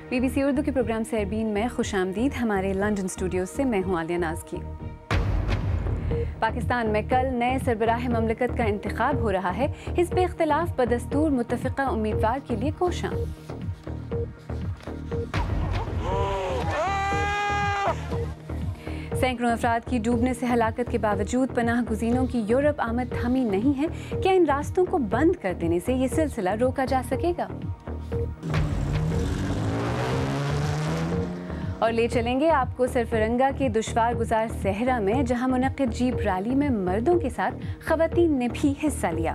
BBC Urdu کے programme سیربین میں خوش آمدید. ہمارے لندن اسٹوڈیوز سے میں ہوں عالیہ ناز کی. پاکستان میں کل نئے سربراہ مملکت کا انتخاب ہو رہا ہے. حزب اختلاف بدستور متفقہ امیدوار کے لیے کوشاں. سینکڑوں افراد کی ڈوبنے سے ہلاکت کے باوجود پناہ گزینوں کی یورپ آمد تھمی نہیں ہے. کیا ان راستوں کو بند کر دینے سے یہ سلسلہ روکا جا سکے گا؟ اور لے چلیں گے آپ کو سرفرنگا کے دشوار گزار صحرا میں، جہاں منعقد جیپ ریلی میں مردوں کے ساتھ خواتین نے بھی حصہ لیا.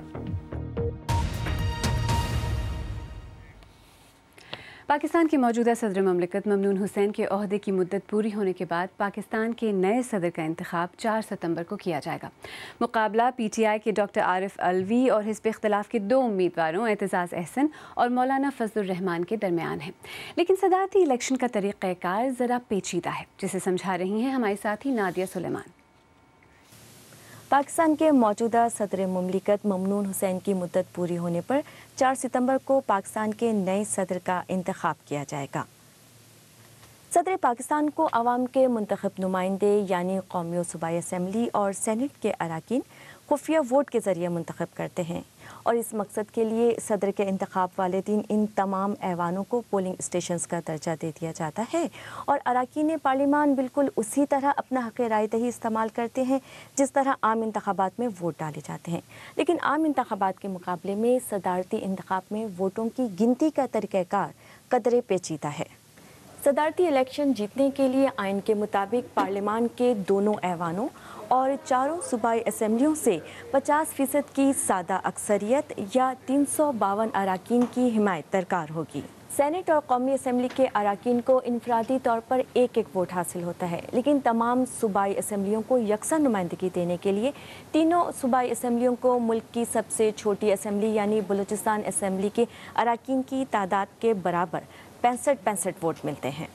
پاکستان کے موجودہ صدر مملکت ممنون حسین کے عہدے کی مدت پوری ہونے کے بعد پاکستان کے نئے صدر کا انتخاب 4 ستمبر کو کیا جائے گا. مقابلہ پی ٹی آئی کے ڈاکٹر عارف الوی اور حزب اختلاف کے 2 امیدواروں اعتزاز احسن اور مولانا فضل الرحمان کے درمیان ہے. لیکن صدارتی الیکشن کا طریقہ کار ذرا پیچیدہ ہے، جسے سمجھا رہی ہیں ہماری ساتھی نادیہ سلیمان. پاکستان کے موجودہ صدر مملکت ممنون حسین کی مدت پوری ہونے پر 4 ستمبر کو پاکستان کے نئے صدر کا انتخاب کیا جائے گا. صدر پاکستان کو عوام کے منتخب نمائندے یعنی قومی و صوبائی اسمبلی اور سینٹ کے اراکین خفیہ ووٹ کے ذریعے منتخب کرتے ہیں، اور اس مقصد کے لیے صدر کے انتخاب والے دن ان تمام ایوانوں کو پولنگ اسٹیشنز کا درجہ دے دیا جاتا ہے، اور اراکین پارلیمان بالکل اسی طرح اپنا حق رائے دہی استعمال کرتے ہیں جس طرح عام انتخابات میں ووٹ ڈالے جاتے ہیں. لیکن عام انتخابات کے مقابلے میں صدارتی انتخاب میں ووٹوں کی گنتی کا طریقہ کار قدرے پیچیدہ ہے. صدارتی الیکشن جیتنے کے لیے آئین کے مطابق پارلیمان کے دونوں ایوانوں اور 4 صوبائی اسمبلیوں سے 50% کی سادہ اکثریت یا 352 اراکین کی حمایت درکار ہوگی. سینٹ اور قومی اسمبلی کے اراکین کو انفرادی طور پر 1 ووٹ حاصل ہوتا ہے، لیکن تمام صوبائی اسمبلیوں کو یکساں نمائندگی دینے کے لیے تینوں صوبائی اسمبلیوں کو ملک کی سب سے چھوٹی اسمبلی یعنی بلوچستان اسمبلی کے اراکین کی تعداد کے برابر 65 ووٹ ملتے ہیں.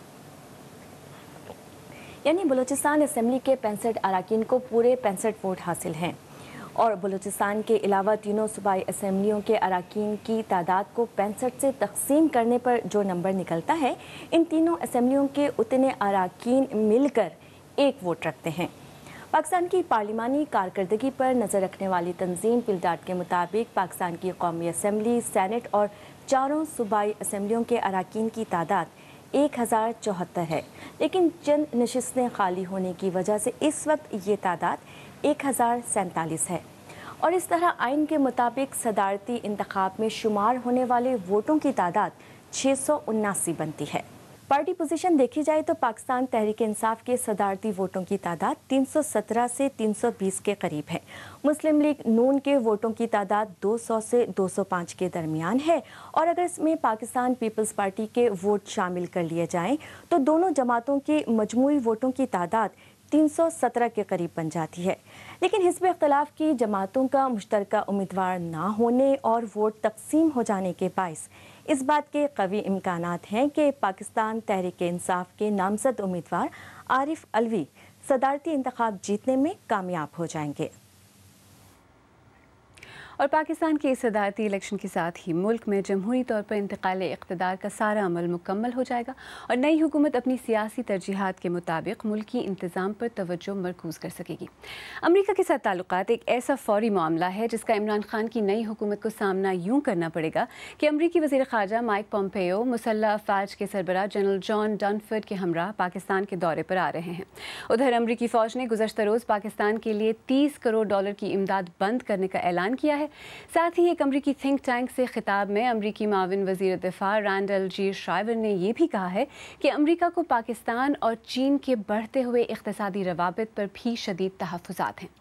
یعنی بلوچستان اسمبلی کے 65 اراکین کو پورے 65 ووٹ حاصل ہیں، اور بلوچستان کے علاوہ تینوں صوبائی اسمبلیوں کے اراکین کی تعداد کو 65 سے تقسیم کرنے پر جو نمبر نکلتا ہے، ان تینوں اسمبلیوں کے اتنے اراکین مل کر 1 ووٹ رکھتے ہیں. پاکستان کی پارلیمانی کارکردگی پر نظر رکھنے والی تنظیم پلڈاٹ کے مطابق پاکستان کی قومی اسمبلی، سینٹ اور 4 صوبائی اسمبلیوں کے اراکین کی تعداد 1074 ہے، لیکن چند نشستیں خالی ہونے کی وجہ سے اس وقت یہ تعداد 1047 ہے. اور اس طرح آئین کے مطابق صدارتی انتخاب میں شمار ہونے والے ووٹوں کی تعداد 679 بنتی ہے. پارٹی پوزیشن دیکھی جائے تو پاکستان تحریک انصاف کے صدارتی ووٹوں کی تعداد 317 سے 320 کے قریب ہے. مسلم لیگ نون کے ووٹوں کی تعداد 200 سے 205 کے درمیان ہے، اور اگر اس میں پاکستان پیپلز پارٹی کے ووٹ شامل کر لیے جائیں تو دونوں جماعتوں کے مجموعی ووٹوں کی تعداد 317 کے قریب بن جاتی ہے. لیکن حزب اختلاف کی جماعتوں کا مشترکہ امیدوار نہ ہونے اور ووٹ تقسیم ہو جانے کے باعث اس بات کے قوی امکانات ہیں کہ پاکستان تحریک انصاف کے نامزد امیدوار عارف الوی صدارتی انتخاب جیتنے میں کامیاب ہو جائیں گے. اور پاکستان کے صدارتی الیکشن کے ساتھ ہی ملک میں جمہوری طور پر انتقال اقتدار کا سارا عمل مکمل ہو جائے گا، اور نئی حکومت اپنی سیاسی ترجیحات کے مطابق ملکی انتظام پر توجہ مرکوز کر سکے گی. امریکہ کے ساتھ تعلقات ایک ایسا فوری معاملہ ہے جس کا عمران خان کی نئی حکومت کو سامنا یوں کرنا پڑے گا کہ امریکی وزیر خارجہ مائک پومپیو مسلح افواج کے سربراہ جنرل جان ڈنفرڈ کے ہمراہ پاکستان کے دورے پر آ رہے ہیں. ادھر امریکی فوج نے گزشتہ روز پاکستان کے لیے $30 کروڑ کی امداد بند کرنے کا اعلان کیا ہے. ساتھ ہی ایک امریکی تھنک ٹینک سے خطاب میں امریکی معاون وزیر دفاع رینڈل جی شرائیور نے یہ بھی کہا ہے کہ امریکہ کو پاکستان اور چین کے بڑھتے ہوئے اقتصادی روابط پر بھی شدید تحفظات ہیں.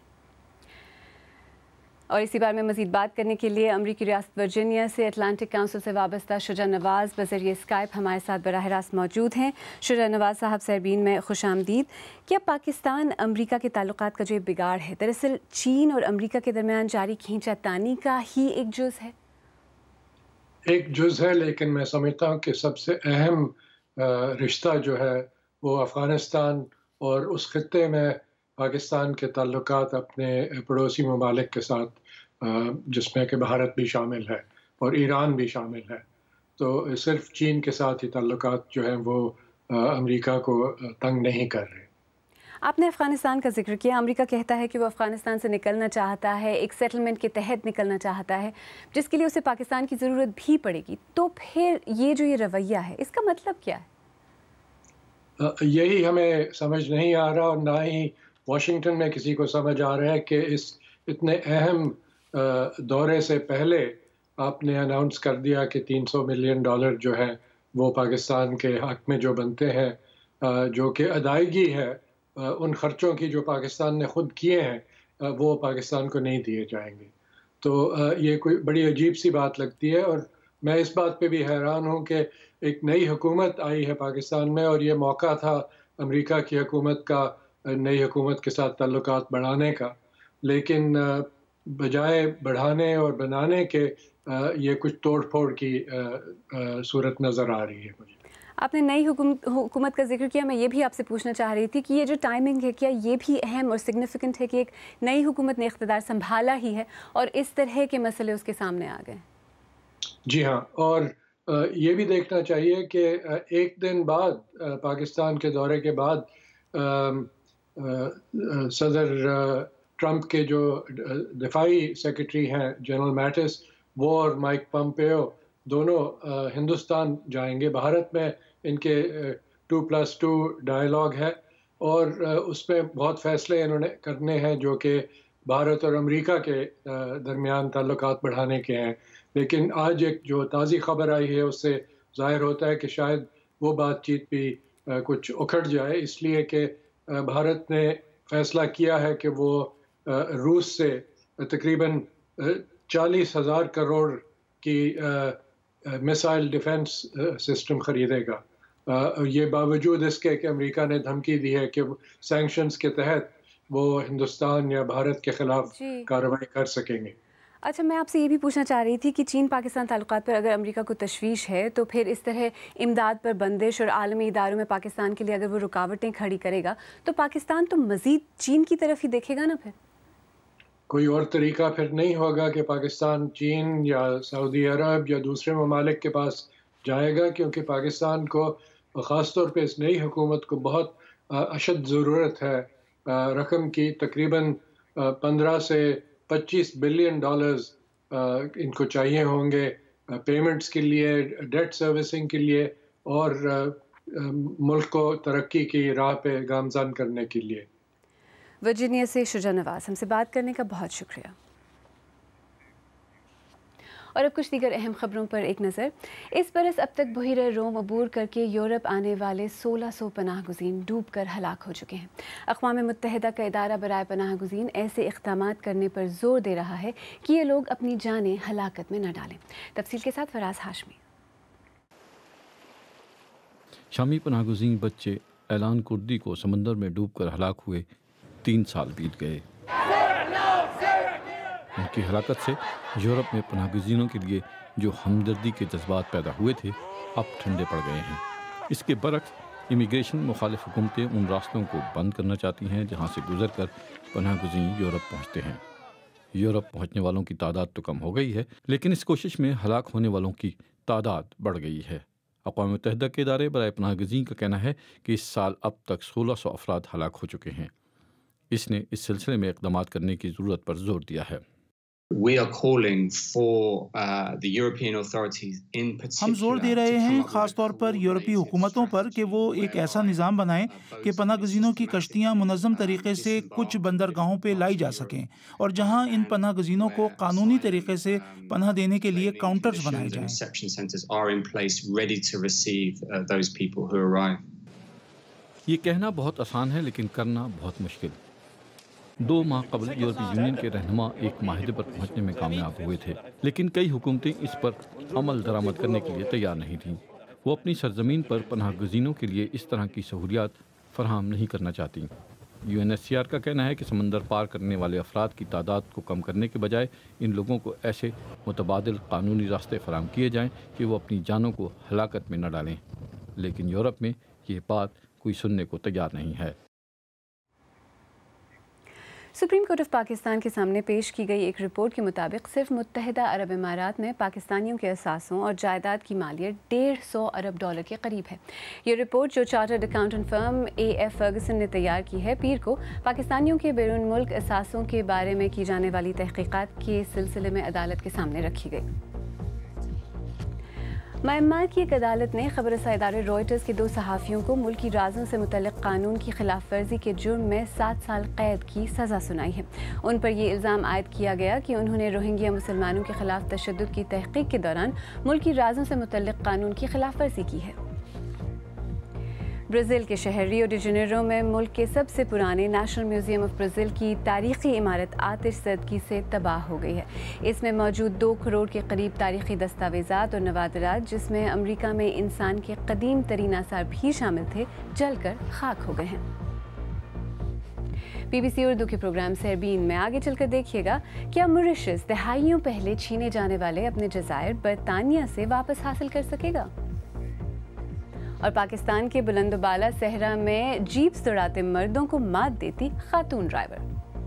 اور اسی بارے میں مزید بات کرنے کے لیے امریکی ریاست ورجینیا سے اٹلانٹک کونسل سے وابستہ شجاع نواز بذریعہ اسکائپ ہمارے ساتھ براہ راست موجود ہیں. شجاع نواز صاحب، سیربین میں خوش آمدید. کیا پاکستان امریکہ کے تعلقات کا جو بگاڑ ہے دراصل چین اور امریکہ کے درمیان جاری کھینچا تانی کا ہی ایک جز ہے؟ ایک جز ہے، لیکن میں سمجھتا ہوں کہ سب سے اہم رشتہ جو ہے وہ افغانستان اور اس خطے میں پاکستان کے تعلقات اپنے پڑوسی ممالک کے ساتھ، جس میں کہ بھارت بھی شامل ہے اور ایران بھی شامل ہے. تو صرف چین کے ساتھ ہی تعلقات جو ہیں وہ امریکہ کو تنگ نہیں کر رہے۔ آپ نے افغانستان کا ذکر کیا، امریکہ کہتا ہے کہ وہ افغانستان سے نکلنا چاہتا ہے، ایک سیٹلمنٹ کے تحت نکلنا چاہتا ہے جس کے لیے اسے پاکستان کی ضرورت بھی پڑے گی، تو پھر یہ رویہ ہے اس کا مطلب کیا ہے؟ یہی ہمیں سمجھ نہیں آ رہا اور نہ ہی واشنگٹن میں کسی کو سمجھ آ رہا ہے کہ اس اتنے اہم دورے سے پہلے آپ نے اناؤنس کر دیا کہ $300 ملین جو ہے وہ پاکستان کے حق میں جو بنتے ہیں، جو کہ ادائیگی ہے ان خرچوں کی جو پاکستان نے خود کیے ہیں، وہ پاکستان کو نہیں دیے جائیں گے۔ تو یہ کوئی بڑی عجیب سی بات لگتی ہے، اور میں اس بات پہ بھی حیران ہوں کہ ایک نئی حکومت آئی ہے پاکستان میں اور یہ موقع تھا امریکہ کی حکومت کا نئی حکومت کے ساتھ تعلقات بڑھانے کا، لیکن بجائے بڑھانے اور بنانے کے یہ کچھ توڑ پھوڑ کی صورت نظر آ رہی ہے مجھے۔ آپ نے نئی حکومت کا ذکر کیا، میں یہ بھی آپ سے پوچھنا چاہ رہی تھی کہ یہ جو ٹائمنگ ہے کیا یہ بھی اہم اور سگنیفیکنٹ ہے کہ ایک نئی حکومت نے اقتدار سنبھالا ہی ہے اور اس طرح کے مسئلے اس کے سامنے آ گئے؟ جی ہاں، اور یہ بھی دیکھنا چاہیے کہ ایک دن بعد پاکستان کے دورے کے بعد صدر ٹرمپ کے جو دفاعی سیکرٹری ہیں جنرل میٹس، وہ اور مائک پمپیو دونوں ہندوستان جائیں گے۔ بھارت میں ان کے 2+2 ڈائلاگ ہے اور اس میں بہت فیصلے انہوں نے کرنے ہیں جو کہ بھارت اور امریکہ کے درمیان تعلقات بڑھانے کے ہیں۔ لیکن آج ایک جو تازی خبر آئی ہے اس سے ظاہر ہوتا ہے کہ شاید وہ بات چیت بھی کچھ اکھڑ جائے، اس لیے کہ بھارت نے فیصلہ کیا ہے کہ وہ روس سے تقریباً 40,000 کروڑ کی میسائل ڈیفنس سسٹم خریدے گا، یہ باوجود اس کے کہ امریکہ نے دھمکی دی ہے کہ سینکشنز کے تحت وہ ہندوستان یا بھارت کے خلاف کارروائی کر سکیں گے۔ اچھا، میں آپ سے یہ بھی پوچھنا چاہ رہی تھی کہ چین پاکستان تعلقات پر اگر امریکہ کو تشویش ہے تو پھر اس طرح امداد پر بندش اور عالمی اداروں میں پاکستان کے لیے اگر وہ رکاوٹیں کھڑی کرے گا تو پاکستان تو مزید چین کی طرف ہی دیکھے گا نا پھر؟ کوئی اور طریقہ پھر نہیں ہوگا کہ پاکستان چین یا سعودی عرب یا دوسرے ممالک کے پاس جائے گا، کیونکہ پاکستان کو خاص طور پہ اس نئی حکومت کو بہت اشد ضرورت ہے رقم کی، تقریباً 15 سے 25 بلین ڈالرز ان کو چاہیے ہوں گے پیمنٹس کے لیے، ڈیٹ سروسنگ کے لیے اور ملک کو ترقی کی راہ پہ گامزن کرنے کے لیے۔ ورجینیا سے شجاع نواز، ہم سے بات کرنے کا بہت شکریہ۔ اور اب کچھ دیگر اہم خبروں پر ایک نظر۔ اس برس اب تک بحیرہ روم عبور کر کے یورپ آنے والے 1600 پناہ گزین ڈوب کر ہلاک ہو چکے ہیں۔ اقوام متحدہ کا ادارہ برائے پناہ گزین ایسے اقدامات کرنے پر زور دے رہا ہے کہ یہ لوگ اپنی جانیں ہلاکت میں نہ ڈالیں۔ تفصیل کے ساتھ فراز ہاشمی۔ شامی پناہ گزین بچے اعلان کردی کو سمندر میں ڈوب کر ہلاک ہوئے 3 سال بیت گئے۔ ان کی ہلاکت سے یورپ میں پناہ گزینوں کے لیے جو ہمدردی کے جذبات پیدا ہوئے تھے اب ٹھنڈے پڑ گئے ہیں۔ اس کے برعکس امیگریشن مخالف حکومتیں ان راستوں کو بند کرنا چاہتی ہیں جہاں سے گزر کر پناہ گزین یورپ پہنچتے ہیں۔ یورپ پہنچنے والوں کی تعداد تو کم ہو گئی ہے، لیکن اس کوشش میں ہلاک ہونے والوں کی تعداد بڑھ گئی ہے۔ اقوام متحدہ کے ادارے برائے پناہ گزین کا کہنا ہے کہ اس سال اب تک 1600 افراد ہلاک ہو چکے ہیں۔ اس نے اس سلسلے میں اقدامات کرنے کی ضرورت پر زور دیا ہے۔ ہم زور دے رہے ہیں خاص طور پر یورپی حکومتوں پر کہ وہ ایک ایسا نظام بنائیں کہ پناہ گزینوں کی کشتیاں منظم طریقے سے کچھ بندرگاہوں پہ لائی جا سکیں، اور جہاں ان پناہ گزینوں کو قانونی طریقے سے پناہ دینے کے لیے کاؤنٹرز بنائے جائیں۔ یہ کہنا بہت آسان ہے لیکن کرنا بہت مشکل۔ 2 ماہ قبل یورپی یونین کے رہنما ایک معاہدے پر پہنچنے میں کامیاب ہوئے تھے، لیکن کئی حکومتیں اس پر عمل درآمد کرنے کے لیے تیار نہیں تھیں۔ وہ اپنی سرزمین پر پناہ گزینوں کے لیے اس طرح کی سہولیات فراہم نہیں کرنا چاہتی۔ UNHCR کا کہنا ہے کہ سمندر پار کرنے والے افراد کی تعداد کو کم کرنے کے بجائے ان لوگوں کو ایسے متبادل قانونی راستے فراہم کیے جائیں کہ وہ اپنی جانوں کو ہلاکت میں نہ ڈالیں، لیکن یورپ میں یہ بات کوئی سننے کو تیار نہیں ہے۔ सुप्रीम कोर्ट ऑफ पाकिस्तान के सामने पेश की गई एक रिपोर्ट के मुताबिक सिर्फ मुत्तहिदा अरब इमारात में पाकिस्तानियों के असासों और जायदाद की मालियत $150 अरब के करीब है। ये रिपोर्ट जो chartered accountant firm AF Ferguson ने तैयार की है, पीर को पाकिस्तानियों के बैरून मुल्क असासों के बारे में की जाने वाली तहकीकात के सिलसिले में अदालत के सामने रखी गई। म्यांमार की एक अदालत ने खबर रसा इदारे रॉयटर्स के 2 सहाफ़ियों को मुल्की राज़ों से मुतल्लिक़ कानून की खिलाफ वर्जी के जुर्म में 7 साल कैद की सज़ा सुनाई है। उन पर ये इल्ज़ाम आयद किया गया कि उन्होंने रोहिंग्या मुसलमानों के खिलाफ तशद्दुद की तहक़ीक़ के दौरान मुल्की राज़ों से मुतल्लिक़ कानून की खिलाफ वर्जी की है। ब्राज़ील के शहर रियो डी जेनेरो में मुल्क के सबसे पुराने नेशनल म्यूज़ियम ऑफ ब्राज़ील की तारीख़ी इमारत आतिश ज़दगी से तबाह हो गई है। इसमें मौजूद 2 करोड़ के करीब तारीख़ी दस्तावेज़ात और नवादरात, जिसमें अमरीका में इंसान के कदीम तरीन आसार भी शामिल थे, जलकर खाक हो गए हैं। BBC उर्दू के प्रोग्राम सैरबीन में आगे चलकर देखिएगा, क्या मॉरिशस दहाइयों पहले छीने जाने वाले अपने जज़ायर बरतानिया से वापस हासिल कर सकेगा? और पाकिस्तान के बुलंदबाला सहरा में जीप्स दौड़ाते मर्दों को मात देती खातून ड्राइवर।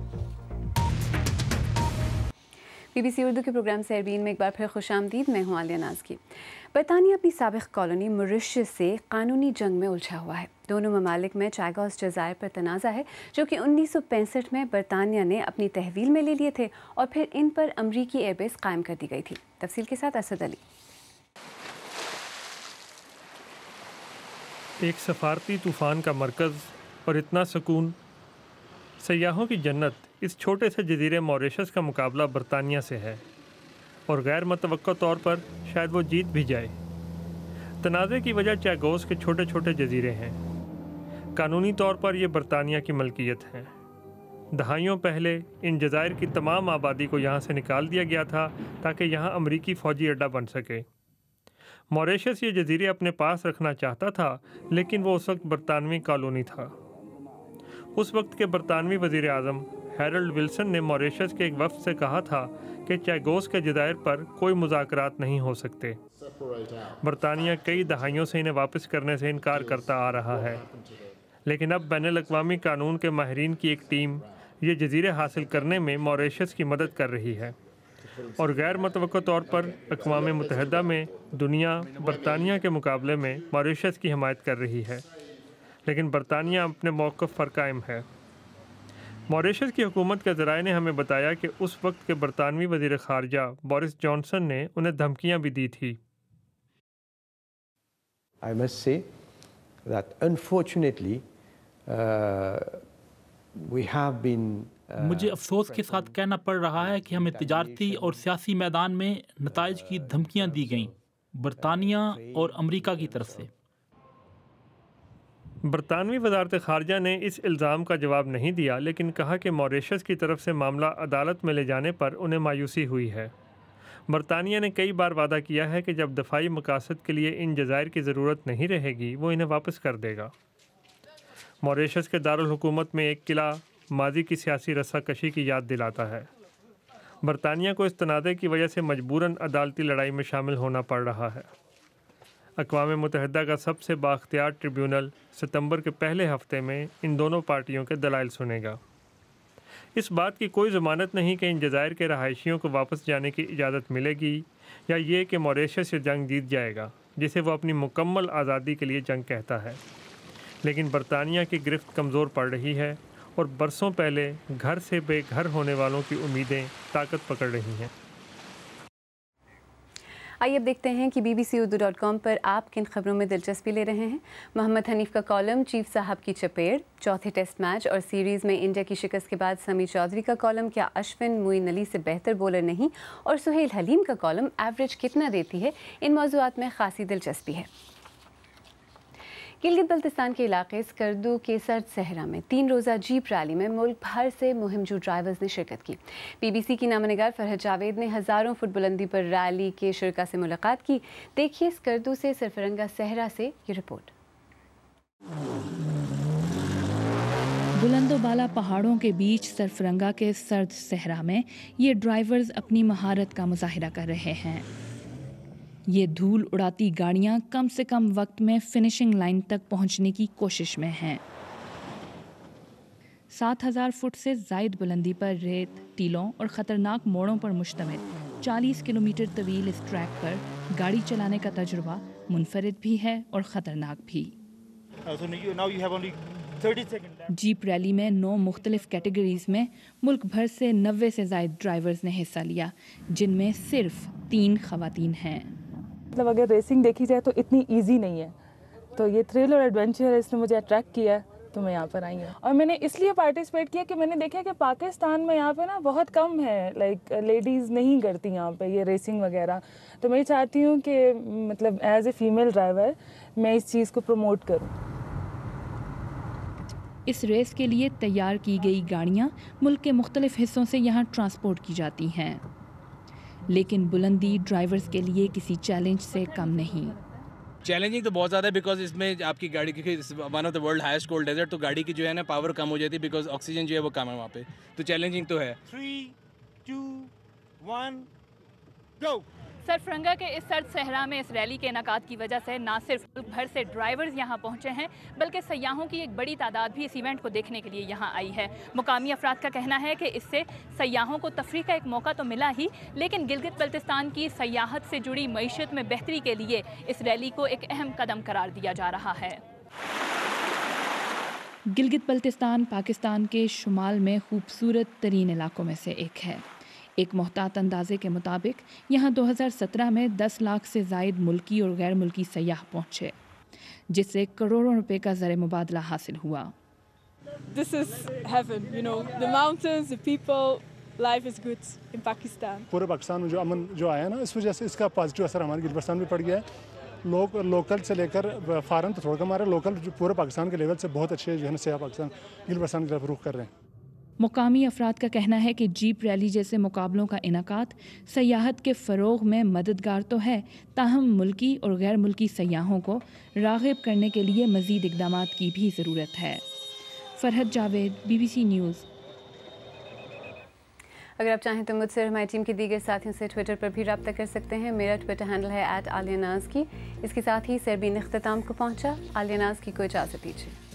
BBC उर्दू के प्रोग्राम सैरबीन में एक बार फिर खुशामदीद। मैं हूँ आलिया नाज की। बरतानिया अपनी साबिक़ कॉलोनी मॉरिशस से कानूनी जंग में उलझा हुआ है। दोनों ममालिक में चैगोस जज़ायर पर तनाज़ा है, जो कि 1965 में बरतानिया ने अपनी तहवील में ले लिए थे और फिर इन पर अमरीकी एयरबेस कायम कर दी गई थी। तफसील के साथ असद अली। एक सफारती तूफ़ान का मरकज़ और इतना सुकून, सयाहों की जन्नत इस छोटे से जजीरे मॉरिशस का मुकाबला बरतानिया से है, और गैर मतवक्का तौर पर शायद वो जीत भी जाए। तनाज़े की वजह चैगोस के छोटे छोटे जजीरे हैं। कानूनी तौर पर ये बरतानिया की मलकियत हैं। दहाइयों पहले इन जज़ायर की तमाम आबादी को यहाँ से निकाल दिया गया था ताकि यहाँ अमरीकी फ़ौजी अड्डा बन सके। मॉरिशस ये जजीरे अपने पास रखना चाहता था, लेकिन वो उस वक्त बरतानवी कॉलोनी था। उस वक्त के बरतानवी वज़ीर आज़म हैरल्ड विल्सन ने मॉरिशस के एक वफ़द से कहा था कि चैगोस के जज़ायर पर कोई मुज़ाकरात नहीं हो सकते। बरतानिया कई दहाइयों से इन्हें वापस करने से इनकार करता आ रहा है, लेकिन अब बैनुल-अक़वामी कानून के माहिरीन की एक टीम ये जजीरे हासिल करने में मॉरिशस की मदद कर रही है, और गैर मुतवक्का तौर पर अक़वाम मुत्तहिदा में दुनिया बरतानिया के मुकाबले में मॉरिशस की हिमायत कर रही है, लेकिन बरतानिया अपने मौक़िफ़ पर कायम है। मॉरिशस की हुकूमत के ज़राए ने हमें बताया कि उस वक्त के बरतानवी वज़ीर ख़ारजा बोरिस जॉनसन ने उन्हें धमकियाँ भी दी थी। I must say that unfortunately we have been मुझे अफसोस के साथ कहना पड़ रहा है कि हमें तिजारती और सियासी मैदान में नताइज की धमकियां दी गईं, बरतानिया और अमेरिका की तरफ से। बरतानवी वज़ारत ख़ारजा ने इस इल्ज़ाम का जवाब नहीं दिया, लेकिन कहा कि मॉरिशस की तरफ से मामला अदालत में ले जाने पर उन्हें मायूसी हुई है। बरतानिया ने कई बार वादा किया है कि जब दफ़ाई मकासद के लिए इन जज़ायर की ज़रूरत नहीं रहेगी, वो इन्हें वापस कर देगा। मॉरिशस के दारुल हुकूमत में एक किला माजी की सियासी रस्साकशी की याद दिलाता है। बरतानिया को इस तनाज़े की वजह से मजबूरन अदालती लड़ाई में शामिल होना पड़ रहा है। अक़वाम मुत्तहिदा का सबसे बाख्तियार ट्रिब्यूनल सितंबर के पहले हफ्ते में इन दोनों पार्टियों के दलाइल सुनेगा। इस बात की कोई ज़मानत नहीं कि इन जज़ायर के रहायशियों को वापस जाने की इजाज़त मिलेगी, या ये कि मॉरिशस ये जंग जीत जाएगा, जिसे वो अपनी मुकम्मल आज़ादी के लिए जंग कहता है। लेकिन बरतानिया की गिरफ्त कमज़ोर पड़ रही है, और बरसों पहले घर से बेघर होने वालों की उम्मीदें ताकत पकड़ रही हैं। आइए अब देखते हैं कि BBCURDU.com पर आप किन खबरों में दिलचस्पी ले रहे हैं। मोहम्मद हनीफ का कॉलम चीफ साहब की चपेट, चौथे टेस्ट मैच और सीरीज़ में इंडिया की शिकस्त के बाद समी चौधरी का कॉलम क्या अश्विन मोइन अली से बेहतर बॉलर नहीं, और सुहेल हलीम का कॉलम एवरेज कितना देती है। इन मौज़ूआत में खासी दिलचस्पी है। गिलगित बल्तिस्तान के इलाके स्कर्दू के सर्द सहरा में 3 रोज़ा जीप रैली में मुल्क भर से मुहिमजू ड्राइवर्स ने शिरकत की। BBC की नामनिगार फरहत जावेद ने हज़ारों फुट बुलंदी पर रैली के शुरका से मुलाकात की। देखिए स्कर्दू से सरफरंगा सहरा से ये रिपोर्ट। बुलंदोबाला पहाड़ों के बीच सरफरंगा के सर्द सहरा में ये ड्राइवर्स अपनी महारत का मुजाहिरा कर रहे हैं। ये धूल उड़ाती गाड़ियां कम से कम वक्त में फिनिशिंग लाइन तक पहुंचने की कोशिश में हैं। 7,000 फुट से जायद बुलंदी पर रेत, टीलों और ख़तरनाक मोड़ों पर मुश्तमिल 40 किलोमीटर तवील इस ट्रैक पर गाड़ी चलाने का तजुर्बा मुनफरिद भी है और ख़तरनाक भी। जीप रैली में 9 मुख्तलिफ कैटेगरीज में मुल्क भर से 90 से ज़ायद ड्राइवर्स ने हिस्सा लिया, जिनमें सिर्फ 3 ख़वातीन हैं। मतलब अगर रेसिंग देखी जाए तो इतनी इजी नहीं है, तो ये थ्रिल और एडवेंचर इसने मुझे अट्रैक्ट किया, तो मैं यहाँ पर आई हूँ। और मैंने इसलिए पार्टिसिपेट किया कि मैंने देखा कि पाकिस्तान में यहाँ पे ना बहुत कम है, लाइक लेडीज़ नहीं करती यहाँ पे ये रेसिंग वगैरह। तो मैं चाहती हूँ कि मतलब एज ए फीमेल ड्राइवर मैं इस चीज़ को प्रमोट करूँ। इस रेस के लिए तैयार की गई गाड़ियाँ मुल्क के मुख्तलिफ हिस्सों से यहाँ ट्रांसपोर्ट की जाती हैं, लेकिन बुलंदी ड्राइवर्स के लिए किसी चैलेंज से कम नहीं। चैलेंजिंग तो बहुत ज़्यादा है, बिकॉज इसमें आपकी गाड़ी की one of the world highest cold desert, तो गाड़ी की जो है ना पावर कम हो जाती है, बिकॉज ऑक्सीजन जो है वो कम है वहाँ पे, तो चैलेंजिंग तो है। 3, 2, 1, go! सरफरंगा के इस सर्द सहरा में इस रैली के इनकाद की वजह से ना सिर्फ मुल्क भर से ड्राइवर्स यहाँ पहुँचे हैं, बल्कि सयाहों की एक बड़ी तादाद भी इस इवेंट को देखने के लिए यहाँ आई है। मुकामी अफराद का कहना है कि इससे सयाहों को तफरीह का एक मौका तो मिला ही, लेकिन गिलगित बल्तिस्तान की सयाहत से जुड़ी मईशत में बेहतरी के लिए इस रैली को एक अहम कदम करार दिया जा रहा है। गिलगित बल्तिस्तान पाकिस्तान के शुमाल में खूबसूरत तरीन इलाकों में से एक है। एक मोहतात अंदाजे के मुताबिक यहाँ 2017 में 10 लाख से ज़ायद मुल्की और गैर मुल्की सयाह पहुँचे, जिससे करोड़ों रुपए का ज़र मुबादला हासिल हुआ। This is heaven, you know, the mountains, the people, life is good in Pakistan. पूरे पाकिस्तान में जो अमन जो आया ना, इस वजह से इसका पॉजिटिव असर हमारे गिलगित में पड़ गया है। लोकल से लेकर फॉरेन तो थोड़ा कम आ रहा है, लोकल जो पूरे पाकिस्तान के लेवल से बहुत अच्छे जो है ना सयाह पाकिस्तान गिलगित की तरफ रुख कर रहे हैं। मुकामी अफराद का कहना है कि जीप रैली जैसे मुकाबलों का इनकाद सयाहत के फ़रोग़ में मददगार तो है, ताहम मुल्की और गैर मुल्की सयाहों को राग़िब करने के लिए मज़ीद इक़दामात की भी ज़रूरत है। Farhat Javed, BBC news. अगर आप चाहें तो मुझसे और हमारी टीम के दीगर साथियों से ट्विटर पर भी रब्ता कर सकते हैं। मेरा ट्विटर हैंडल है @आलिया नाज़ की। इसके साथ ही सैरबीन इख्तिताम को पहुँचा। आलिया नाज़ की को इजाज़त दीजिए।